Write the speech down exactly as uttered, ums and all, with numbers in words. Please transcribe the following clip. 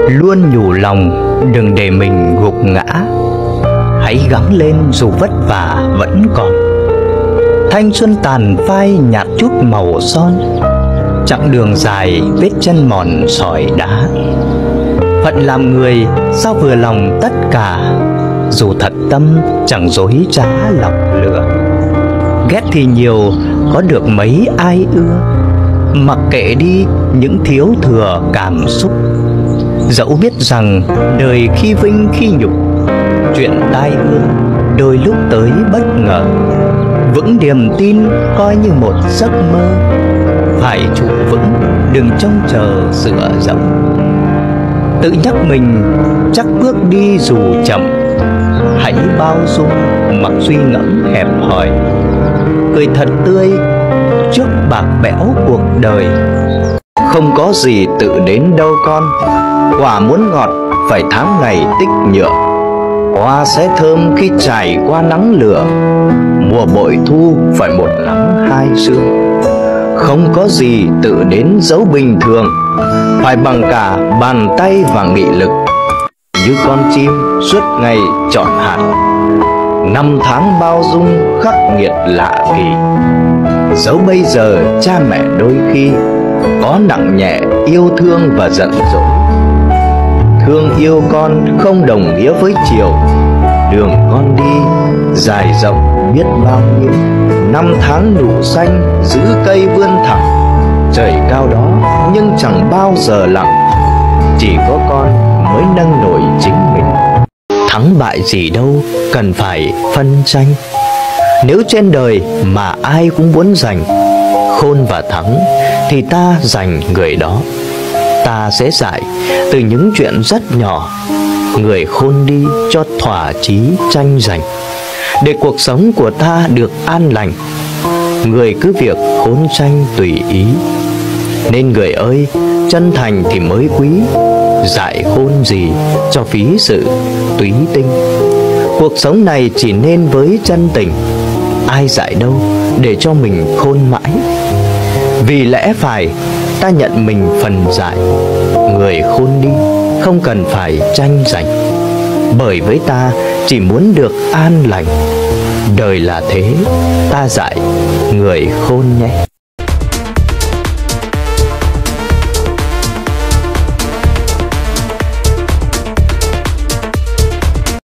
luôn nhủ lòng đừng để mình gục ngã. Hãy gắng lên dù vất vả vẫn còn. Thanh xuân tàn phai nhạt chút màu son, chặng đường dài vết chân mòn sỏi đá. Phận làm người sao vừa lòng tất cả, dù thật tâm chẳng dối trá lòng lừa. Ghét thì nhiều có được mấy ai ưa, mặc kệ đi những thiếu thừa cảm xúc. Dẫu biết rằng đời khi vinh khi nhục, chuyện tai ương đôi lúc tới bất ngờ. Vững niềm tin coi như một giấc mơ, phải trụ vững đừng trông chờ sửa rộng. Tự nhắc mình chắc bước đi dù chậm, hãy bao dung mặc suy ngẫm hẹp hòi. Cười thật tươi trước bạc bẽo cuộc đời. Không có gì tự đến đâu con, quả muốn ngọt phải tháng ngày tích nhựa. Hoa sẽ thơm khi trải qua nắng lửa, mùa bội thu phải một nắng hai sương. Không có gì tự đến dấu bình thường, phải bằng cả bàn tay và nghị lực. Như con chim suốt ngày chọn hạt, năm tháng bao dung khắc nghiệt lạ kỳ. Dẫu bây giờ cha mẹ đôi khi có nặng nhẹ yêu thương và giận dỗi. Thương yêu con không đồng nghĩa với chiều, đường con đi dài rộng biết bao nhiêu. Năm tháng nụ xanh giữ cây vươn thẳng, trời cao đó nhưng chẳng bao giờ lặng. Chỉ có con mới nâng nổi chính mình. Thắng bại gì đâu cần phải phân tranh, nếu trên đời mà ai cũng muốn giành khôn và thắng thì ta giành người đó. Ta sẽ dạy từ những chuyện rất nhỏ, người khôn đi cho thỏa chí tranh giành, để cuộc sống của ta được an lành. Người cứ việc khôn tranh tùy ý, nên người ơi chân thành thì mới quý. Dạy khôn gì cho phí sự túy tinh, cuộc sống này chỉ nên với chân tình. Ai dạy đâu để cho mình khôn mãi, vì lẽ phải ta nhận mình phần dạy. Người khôn đi không cần phải tranh giành, bởi với ta chỉ muốn được an lành. Đời là thế, ta dạy người khôn nhé.